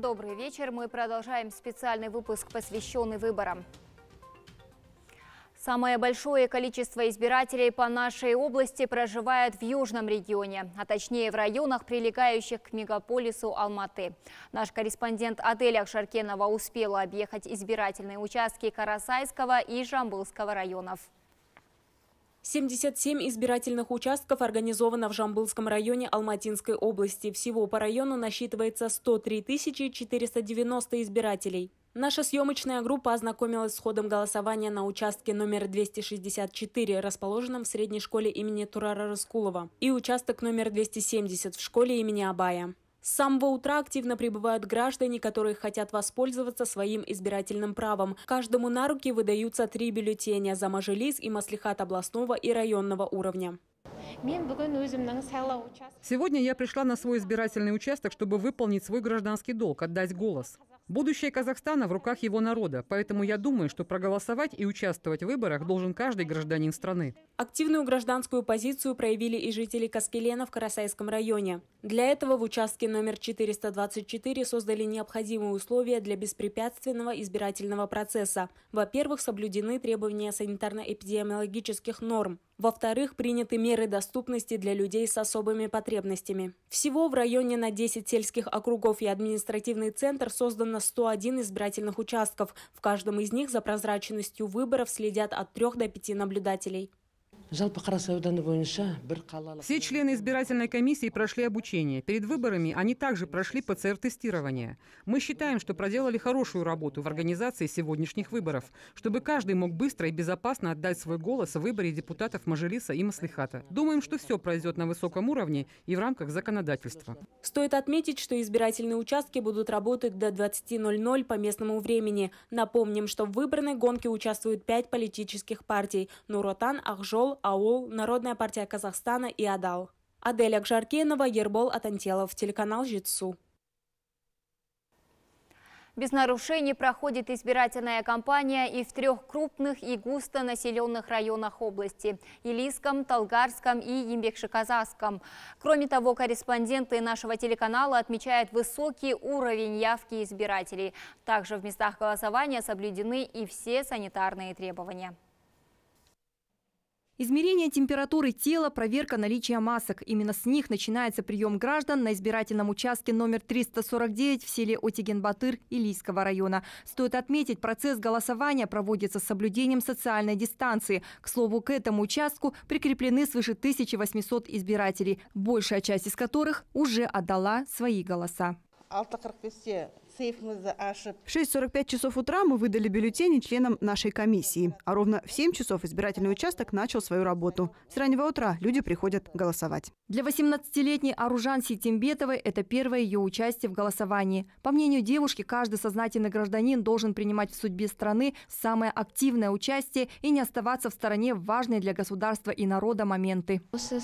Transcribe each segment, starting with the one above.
Добрый вечер. Мы продолжаем специальный выпуск, посвященный выборам. Самое большое количество избирателей по нашей области проживает в южном регионе, а точнее в районах, прилегающих к мегаполису Алматы. Наш корреспондент Адель Акшаркенова успела объехать избирательные участки Карасайского и Жамбылского районов. 77 избирательных участков организовано в Жамбылском районе Алматинской области. Всего по району насчитывается 103 490 избирателей. Наша съемочная группа ознакомилась с ходом голосования на участке номер 264, расположенном в средней школе имени Турара Раскулова, и участок номер 270 в школе имени Абая. С самого утра активно прибывают граждане, которые хотят воспользоваться своим избирательным правом. Каждому на руки выдаются 3 бюллетеня за Мажилис и Маслихат областного и районного уровня. Сегодня я пришла на свой избирательный участок, чтобы выполнить свой гражданский долг, отдать голос. Будущее Казахстана в руках его народа, поэтому я думаю, что проголосовать и участвовать в выборах должен каждый гражданин страны. Активную гражданскую позицию проявили и жители Каскелена в Карасайском районе. Для этого в участке номер 424 создали необходимые условия для беспрепятственного избирательного процесса. Во-первых, соблюдены требования санитарно-эпидемиологических норм. Во-вторых, приняты меры доступности для людей с особыми потребностями. Всего в районе на 10 сельских округов и административный центр создано 101 избирательных участков. В каждом из них за прозрачностью выборов следят от 3 до 5 наблюдателей. Все члены избирательной комиссии прошли обучение. Перед выборами они также прошли ПЦР-тестирование. Мы считаем, что проделали хорошую работу в организации сегодняшних выборов, чтобы каждый мог быстро и безопасно отдать свой голос в выборе депутатов Мажилиса и Маслихата. Думаем, что все пройдет на высоком уровне и в рамках законодательства. Стоит отметить, что избирательные участки будут работать до 20:00 по местному времени. Напомним, что в выборной гонке участвуют 5 политических партий – Нур-Отан, Акжол, АУЛ, Народная партия Казахстана и Адал. Адель Акшаркенова, Ербол Атантелов, телеканал Жетсу. Без нарушений проходит избирательная кампания и в 3 крупных и густонаселенных районах области – Илийском, Талгарском и Ембекши-Казахском. Кроме того, корреспонденты нашего телеканала отмечают высокий уровень явки избирателей. Также в местах голосования соблюдены и все санитарные требования. Измерение температуры тела, проверка наличия масок. Именно с них начинается прием граждан на избирательном участке номер 349 в селе Отиген-Батыр Илийского района. Стоит отметить, процесс голосования проводится с соблюдением социальной дистанции. К слову, к этому участку прикреплены свыше 1800 избирателей, большая часть из которых уже отдала свои голоса. В 6:45 часов утра мы выдали бюллетени членам нашей комиссии. А ровно в 7 часов избирательный участок начал свою работу. С раннего утра люди приходят голосовать. Для 18-летней Аружан Ситимбетовой это первое ее участие в голосовании. По мнению девушки, каждый сознательный гражданин должен принимать в судьбе страны самое активное участие и не оставаться в стороне в важные для государства и народа моменты.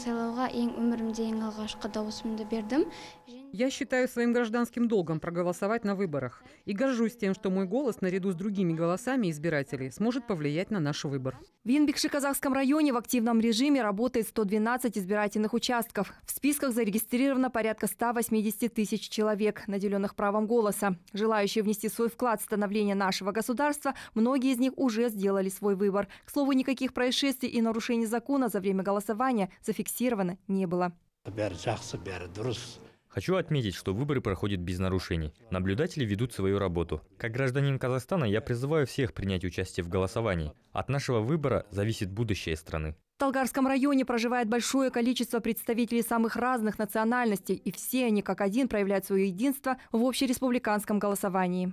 Я считаю своим гражданским долгом проголосовать на выборах. И горжусь тем, что мой голос, наряду с другими голосами избирателей, сможет повлиять на наш выбор. В Ембекши-Казахском районе в активном режиме работает 112 избирательных участков. В списках зарегистрировано порядка 180 тысяч человек, наделенных правом голоса. Желающие внести свой вклад в становление нашего государства, многие из них уже сделали свой выбор. К слову, никаких происшествий и нарушений закона за время голосования зафиксировано не было. Хочу отметить, что выборы проходят без нарушений. Наблюдатели ведут свою работу. Как гражданин Казахстана я призываю всех принять участие в голосовании. От нашего выбора зависит будущее страны. В Талгарском районе проживает большое количество представителей самых разных национальностей, и все они как один проявляют свое единство в общереспубликанском голосовании.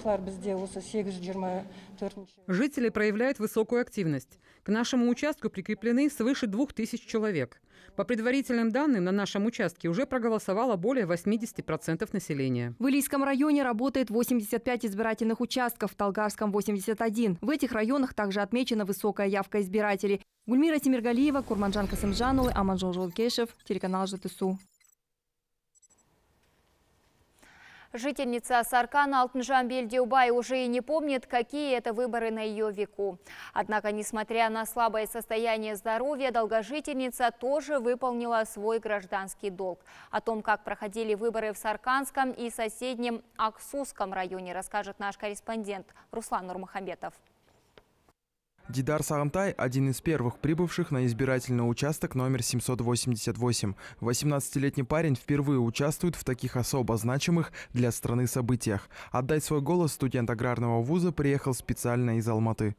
Жители проявляют высокую активность. К нашему участку прикреплены свыше 2000 человек. По предварительным данным, на нашем участке уже проголосовало более 80% населения. В Илийском районе работает 85 избирательных участков, в Талгарском – 81. В этих районах также отмечена высокая явка избирателей. Гульмира Тимиргалиева, Курманжан Касымжанова, Аманжол Жолкешев, телеканал Жетсу. Жительница Саркана Алтынжан Бельдеубай уже и не помнит, какие это выборы на ее веку. Однако, несмотря на слабое состояние здоровья, долгожительница тоже выполнила свой гражданский долг. О том, как проходили выборы в Сарканском и соседнем Аксусском районе, расскажет наш корреспондент Руслан Нурмухамбетов. Дидар Сағынтай – один из первых прибывших на избирательный участок номер 788. 18-летний парень впервые участвует в таких особо значимых для страны событиях. Отдать свой голос студент аграрного вуза приехал специально из Алматы.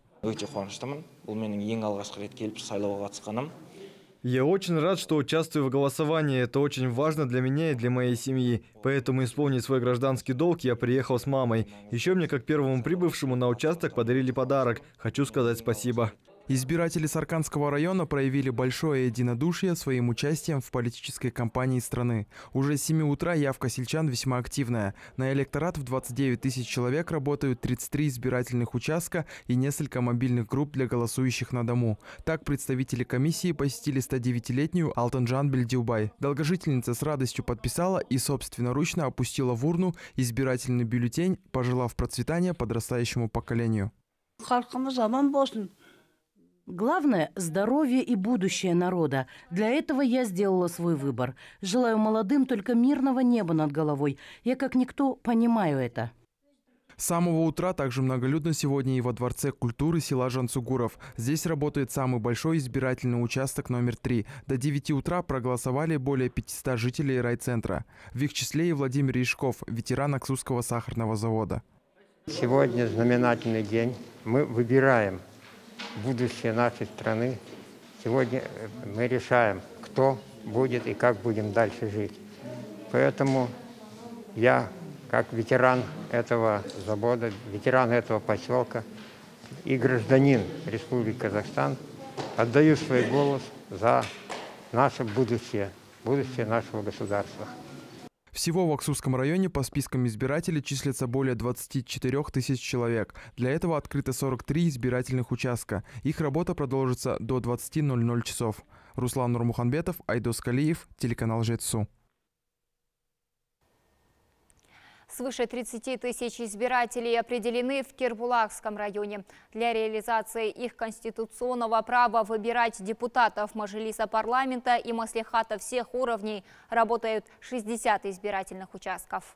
Я очень рад, что участвую в голосовании. Это очень важно для меня и для моей семьи. Поэтому исполнить свой гражданский долг я приехал с мамой. Еще мне, как первому прибывшему на участок, подарили подарок. Хочу сказать спасибо. Избиратели Сарканского района проявили большое единодушие своим участием в политической кампании страны. Уже с 7 утра явка сельчан весьма активная. На электорат в 29 тысяч человек работают 33 избирательных участка и несколько мобильных групп для голосующих на дому. Так представители комиссии посетили 109-летнюю Алтынжан Бельдеубай. Долгожительница с радостью подписала и собственноручно опустила в урну избирательный бюллетень, пожелав процветания подрастающему поколению. Главное – здоровье и будущее народа. Для этого я сделала свой выбор. Желаю молодым только мирного неба над головой. Я как никто понимаю это. С самого утра также многолюдно сегодня и во Дворце культуры села Жансугуров. Здесь работает самый большой избирательный участок номер 3. До 9 утра проголосовали более 500 жителей райцентра. В их числе и Владимир Яшков, ветеран Аксусского сахарного завода. Сегодня знаменательный день. Мы выбираем будущее нашей страны. Сегодня мы решаем, кто будет и как будем дальше жить. Поэтому я, как ветеран этого завода, ветеран этого поселка и гражданин Республики Казахстан, отдаю свой голос за наше будущее, будущее нашего государства. Всего в Аксусском районе по спискам избирателей числится более 24 тысяч человек. Для этого открыто 43 избирательных участка. Их работа продолжится до 20:00 часов. Руслан Нурмухамбетов, Айдос Калиев, телеканал Жетсу. Свыше 30 тысяч избирателей определены в Кербулакском районе. Для реализации их конституционного права выбирать депутатов Мажилиса парламента и маслихата всех уровней работают 60 избирательных участков.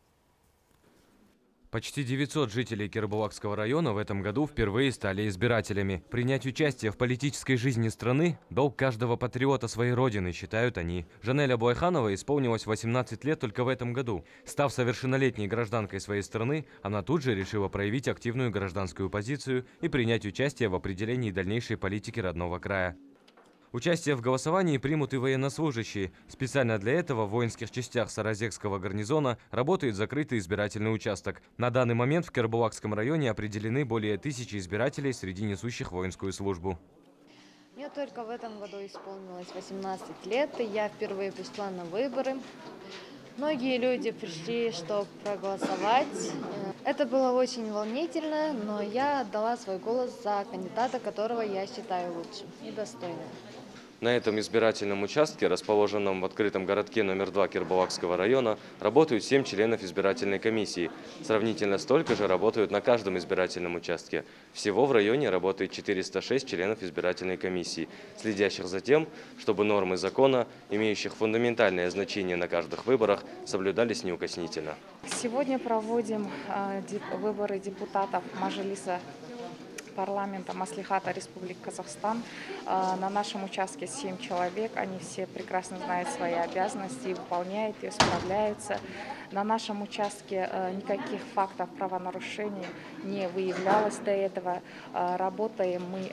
Почти 900 жителей Кербулакского района в этом году впервые стали избирателями. Принять участие в политической жизни страны – долг каждого патриота своей родины, считают они. Жанель Абуайханова исполнилось 18 лет только в этом году. Став совершеннолетней гражданкой своей страны, она тут же решила проявить активную гражданскую позицию и принять участие в определении дальнейшей политики родного края. Участие в голосовании примут и военнослужащие. Специально для этого в воинских частях Саразекского гарнизона работает закрытый избирательный участок. На данный момент в Кербулакском районе определены более 1000 избирателей среди несущих воинскую службу. Мне только в этом году исполнилось 18 лет, и я впервые пришла на выборы. Многие люди пришли, чтобы проголосовать. Это было очень волнительно, но я отдала свой голос за кандидата, которого я считаю лучшим и достойным. На этом избирательном участке, расположенном в открытом городке номер 2 Кербулакского района, работают 7 членов избирательной комиссии. Сравнительно столько же работают на каждом избирательном участке. Всего в районе работает 406 членов избирательной комиссии, следящих за тем, чтобы нормы закона, имеющих фундаментальное значение на каждых выборах, соблюдались неукоснительно. Сегодня проводим выборы депутатов Мажилиса парламента маслихата Республики Казахстан. На нашем участке 7 человек. Они все прекрасно знают свои обязанности, выполняют их, справляются. На нашем участке никаких фактов правонарушений не выявлялось до этого. Работаем мы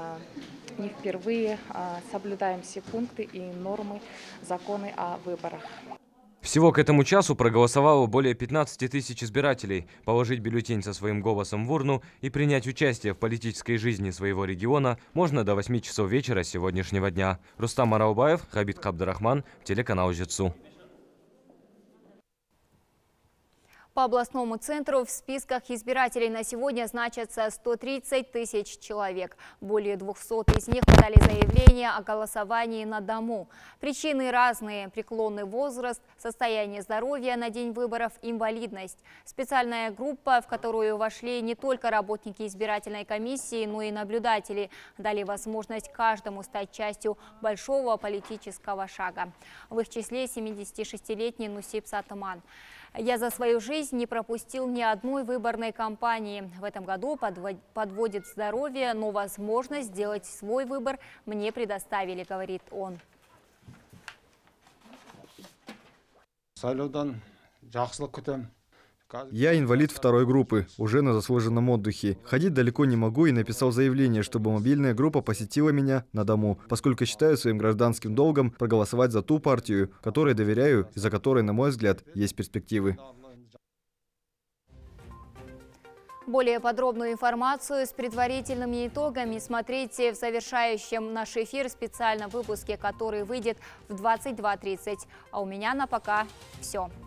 не впервые, соблюдаем все пункты и нормы закона о выборах. Всего к этому часу проголосовало более 15 тысяч избирателей. Положить бюллетень со своим голосом в урну и принять участие в политической жизни своего региона можно до 8 часов вечера сегодняшнего дня. Рустам Араубаев, Хабид Кабдрахман, телеканал Жетсу. По областному центру в списках избирателей на сегодня значатся 130 тысяч человек. Более 200 из них подали заявление о голосовании на дому. Причины разные: преклонный возраст, состояние здоровья на день выборов, инвалидность. Специальная группа, в которую вошли не только работники избирательной комиссии, но и наблюдатели, дали возможность каждому стать частью большого политического шага. В их числе 76-летний Нусип Сатаман. «Я за свою жизнь не пропустил ни одной выборной кампании. В этом году подводит здоровье, но возможность сделать свой выбор мне предоставили», — говорит он. Я инвалид второй группы, уже на заслуженном отдыхе. Ходить далеко не могу и написал заявление, чтобы мобильная группа посетила меня на дому, поскольку считаю своим гражданским долгом проголосовать за ту партию, которой доверяю и за которой, на мой взгляд, есть перспективы. Более подробную информацию с предварительными итогами смотрите в завершающем наш эфир специальном выпуске, который выйдет в 22:30. А у меня на пока все.